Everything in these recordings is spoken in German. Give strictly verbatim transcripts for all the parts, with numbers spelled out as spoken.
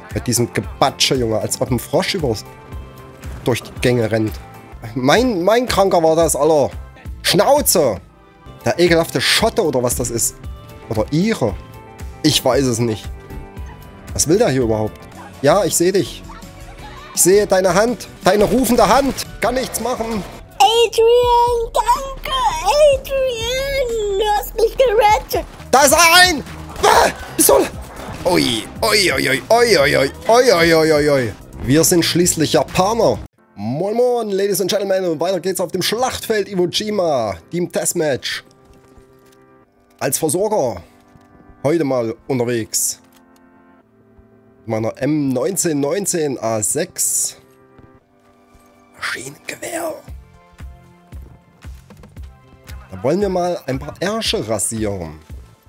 Bei diesem Gebatsche, Junge, als ob ein Frosch über durch die Gänge rennt. Mein, mein Kranker war das, Alter. Schnauze! Der ekelhafte Schotte oder was das ist. Oder ihre. Ich weiß es nicht. Was will der hier überhaupt? Ja, ich sehe dich. Ich sehe deine Hand. Deine rufende Hand. Kann nichts machen. Adrian, danke, Adrian. Du hast mich gerettet. Da ist ein! Ah, Pistole! Ui, ui, ui, ui, ui, ui, ui, ui, ui, ui, ui. Wir sind schließlich Japaner. Moin Moin, Ladies and Gentlemen, und weiter geht's auf dem Schlachtfeld Iwo Jima. Team Deathmatch. Als Versorger. Heute mal unterwegs. Meiner M neunzehn neunzehn A sechs. Maschinengewehr. Da wollen wir mal ein paar Ärsche rasieren.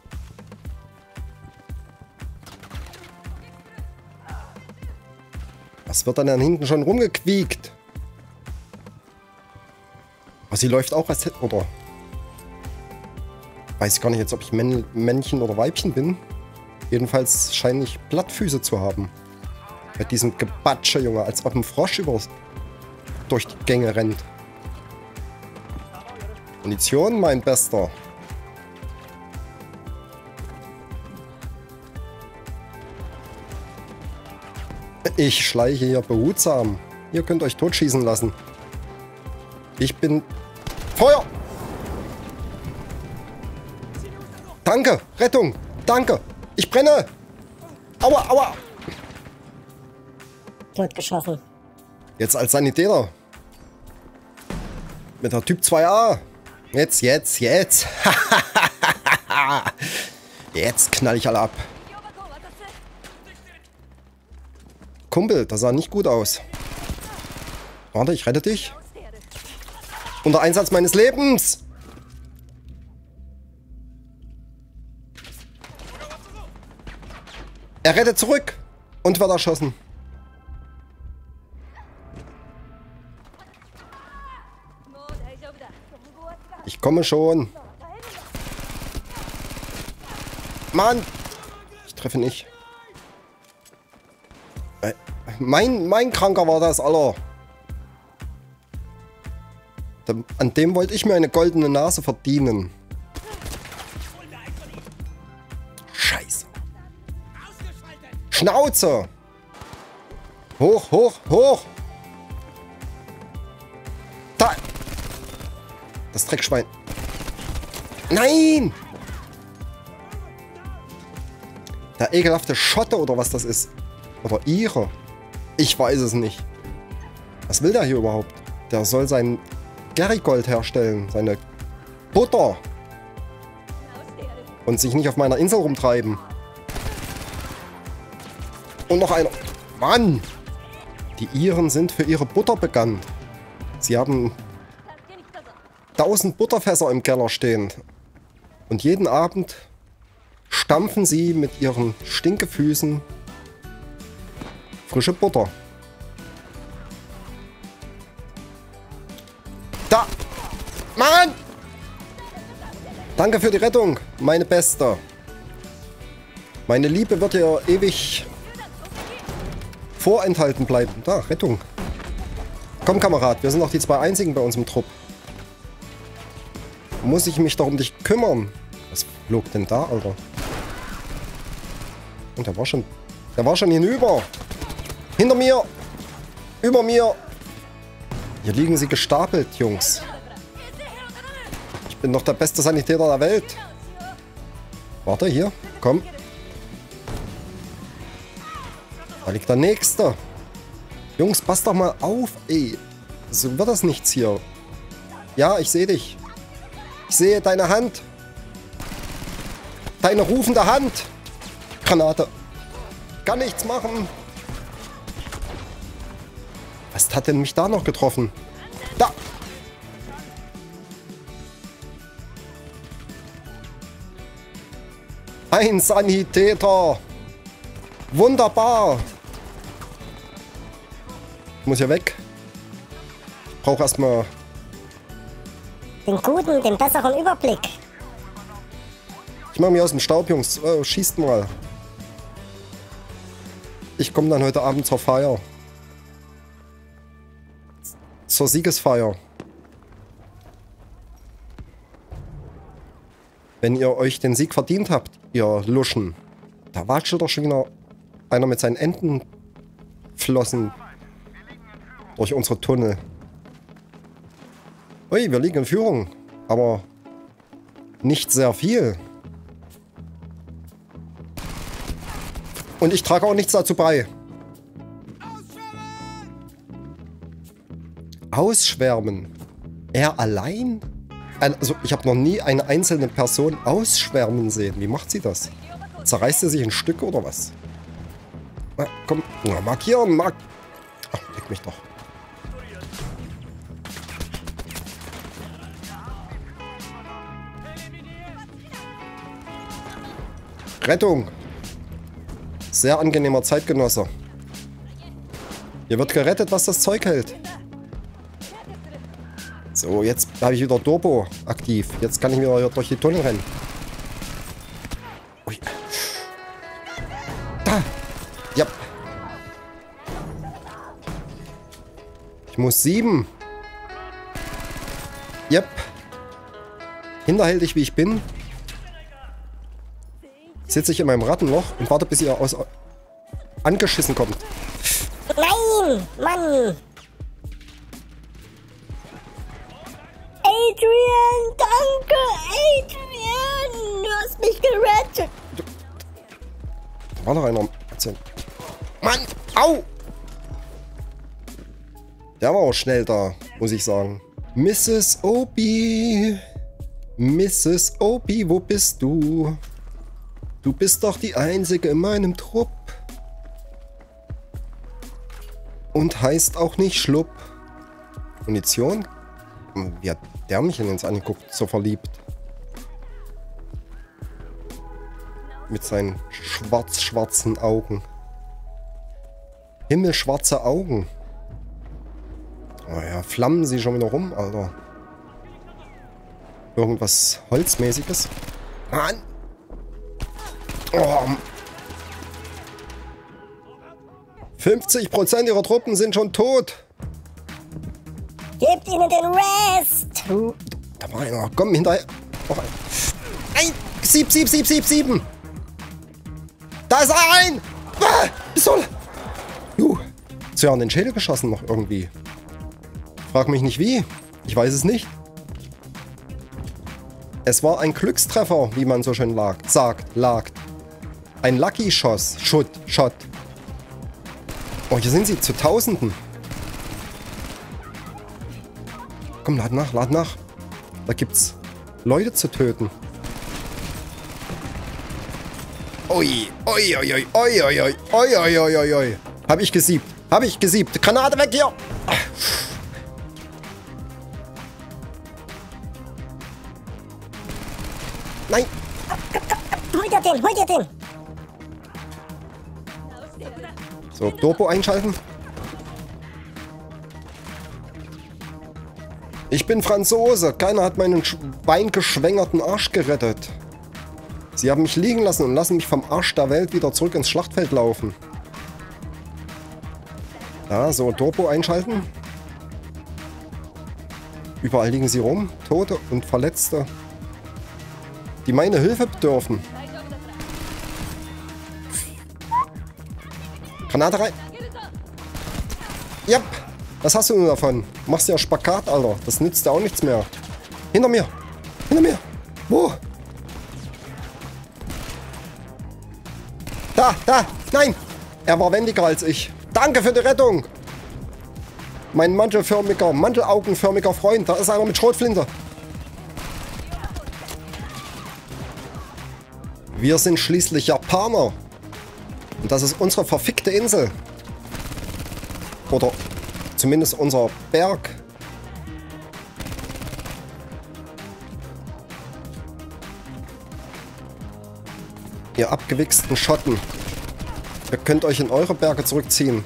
Was wird dann hinten schon rumgequiekt? Aber sie läuft auch als hätte, oder? Weiß ich gar nicht jetzt, ob ich Männ Männchen oder Weibchen bin. Jedenfalls scheine ich Plattfüße zu haben. Bei diesem Gebatsche, Junge, als ob ein Frosch über durch die Gänge rennt. Munition, mein Bester. Ich schleiche hier behutsam. Ihr könnt euch totschießen lassen. Ich bin... Feuer! Danke! Rettung! Danke! Ich brenne! Aua, aua! Tot geschossen. Jetzt als Sanitäter. Mit der Typ zwei A. Jetzt, jetzt, jetzt. Jetzt knall ich alle ab. Kumpel, das sah nicht gut aus. Warte, ich rette dich. Unter Einsatz meines Lebens. Er rettet zurück und wird erschossen. Ich komme schon. Mann! Ich treffe nicht. Äh, mein, mein Kranker war das, Alter. An dem wollte ich mir eine goldene Nase verdienen. Scheiße. Schnauze! Hoch, hoch, hoch! Da! Das Dreckschwein. Nein! Der ekelhafte Schotte oder was das ist. Oder ihre. Ich weiß es nicht. Was will der hier überhaupt? Der soll sein Gerigold herstellen. Seine Butter. Und sich nicht auf meiner Insel rumtreiben. Und noch einer. Mann! Die Iren sind für ihre Butter bekannt. Sie haben tausend Butterfässer im Keller stehen. Und jeden Abend stampfen sie mit ihren Stinkefüßen frische Butter. Da! Mann! Danke für die Rettung, meine Beste. Meine Liebe wird dir ewig vorenthalten bleiben. Da, Rettung. Komm, Kamerad, wir sind noch die zwei einzigen bei uns im Trupp. Muss ich mich doch um dich kümmern? Was flog denn da, Alter? Und der war schon... Der war schon hinüber. Hinter mir. Über mir. Hier liegen sie gestapelt, Jungs. Ich bin doch der beste Sanitäter der Welt. Warte, hier. Komm. Da liegt der Nächste. Jungs, passt doch mal auf, ey. So wird das nichts hier. Ja, ich sehe dich. Ich sehe deine Hand. Deine rufende Hand. Granate. Kann nichts machen. Was hat denn mich da noch getroffen? Da. Ein Sanitäter. Wunderbar. Ich muss hier weg. Ich brauche erstmal den guten, den besseren Überblick. Ich mache mich aus dem Staub, Jungs. Oh, schießt mal. Ich komme dann heute Abend zur Feier. Zur Siegesfeier. Wenn ihr euch den Sieg verdient habt, ihr Luschen. Da watschelt doch schon wieder einer mit seinen Entenflossen durch unsere Tunnel. Ui, wir liegen in Führung. Aber nicht sehr viel. Und ich trage auch nichts dazu bei. Ausschwärmen? Er allein? Also, ich habe noch nie eine einzelne Person ausschwärmen sehen. Wie macht sie das? Zerreißt sie sich in Stücke oder was? Na, komm, na, markieren, mark... Ach, leck mich doch. Rettung! Sehr angenehmer Zeitgenosse. Hier wird gerettet, was das Zeug hält. So, jetzt habe ich wieder Turbo aktiv. Jetzt kann ich wieder durch die Tunnel rennen. Ui. Da! Ja. Ich muss sieben. Yep. Hinterhältig wie ich bin, sitze ich in meinem Rattenloch und warte, bis ihr aus angeschissen kommt. Nein, Mann! Adrian, danke, Adrian! Du hast mich gerettet! Da war noch einer. Mann, au! Der war auch schnell da, muss ich sagen. Misses Obi! Misses Obi, wo bist du? Du bist doch die Einzige in meinem Trupp. Und heißt auch nicht Schlupp. Munition? Wie hat der mich denn jetzt angeguckt? So verliebt. Mit seinen schwarz-schwarzen Augen. Himmelschwarze Augen. Oh ja, flammen sie schon wieder rum, Alter. Irgendwas Holzmäßiges. Mann! Oh. fünfzig Prozent ihrer Truppen sind schon tot. Gebt ihnen den Rest! Da war einer. Komm, hinterher. Noch ein. Ein. Sieb, sieb, sieb, sieb, sieben. Da ist ein. Ah, Pistole. Juh. Sie haben den Schädel geschossen noch irgendwie. Frag mich nicht wie. Ich weiß es nicht. Es war ein Glückstreffer, wie man so schön lag, sagt, lag. Ein Lucky-Schuss. Schutt, Shot. Oh, hier sind sie zu Tausenden. Komm, lad nach, lad nach. Da gibt's Leute zu töten. Ui, ui, ui, ui, ui, ui, ui, ui, ui, ui, ui. Hab ich gesiebt. Hab ich gesiebt. Granate weg hier. Nein. Hol dir den, hol dir den! So, Turbo einschalten. Ich bin Franzose. Keiner hat meinen beingeschwängerten Arsch gerettet. Sie haben mich liegen lassen und lassen mich vom Arsch der Welt wieder zurück ins Schlachtfeld laufen. Ja, so, Turbo einschalten. Überall liegen sie rum. Tote und Verletzte, die meine Hilfe bedürfen. Granate rein. Yep. Was hast du nun davon? Machst ja Spagat, Alter. Das nützt ja auch nichts mehr. Hinter mir. Hinter mir. Wo? Da, da. Nein. Er war wendiger als ich. Danke für die Rettung. Mein mantelförmiger, mantelaugenförmiger Freund. Da ist einer mit Schrotflinte. Wir sind schließlich Japaner. Und das ist unsere verfickte Insel. Oder zumindest unser Berg. Ihr abgewichsten Schotten. Ihr könnt euch in eure Berge zurückziehen.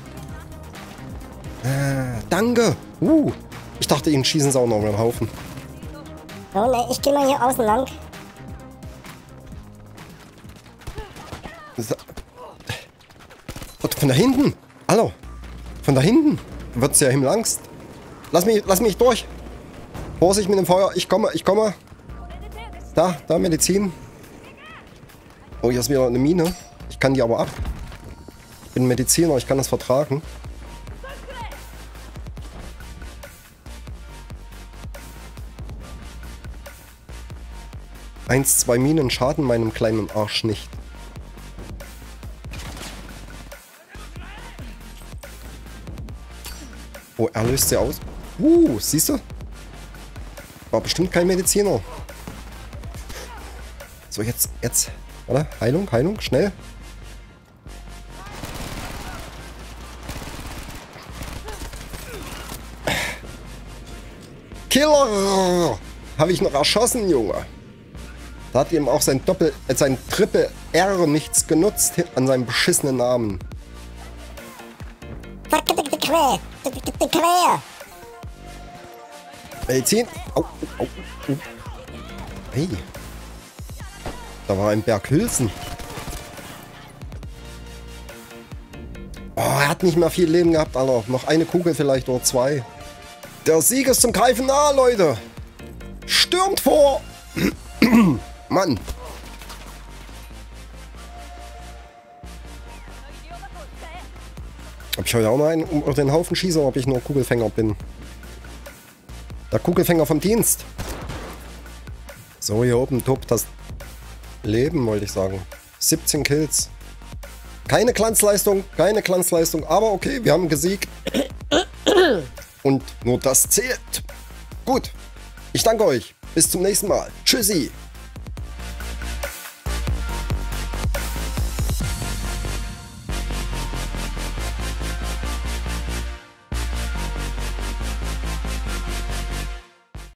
Äh, danke. Uh, ich dachte, ihnen schießen sie auch noch einen Haufen. Oh ne, ich gehe mal hier außen lang. So. Von da hinten. Hallo. Von da hinten. Wird's ja Himmelangst. Lass mich, lass mich durch. Vorsicht mit dem Feuer. Ich komme, ich komme. Da, da, Medizin. Oh, hier ist wieder eine Mine. Ich kann die aber ab. Ich bin Mediziner, ich kann das vertragen. Eins, zwei Minen schaden meinem kleinen Arsch nicht. Oh, er löst sie aus. Uh, siehst du? War bestimmt kein Mediziner. So, jetzt, jetzt. Warte, Heilung, Heilung, schnell. Killer! Habe ich noch erschossen, Junge. Da hat ihm auch sein Doppel, äh, sein Triple R nichts genutzt an seinem beschissenen Namen. Medizin. Au, au, au. Hey. Da war ein Berg Hülsen. Oh, er hat nicht mehr viel Leben gehabt, Alter. Noch eine Kugel vielleicht oder zwei. Der Sieg ist zum Greifen nah, Leute. Stürmt vor. Mann. Ob ich heute auch noch einen um den Haufen schieße oder ob ich nur Kugelfänger bin? Der Kugelfänger vom Dienst. So, hier oben tobt das Leben, wollte ich sagen. siebzehn Kills. Keine Glanzleistung, keine Glanzleistung, aber okay, wir haben gesiegt. Und nur das zählt. Gut, ich danke euch. Bis zum nächsten Mal. Tschüssi.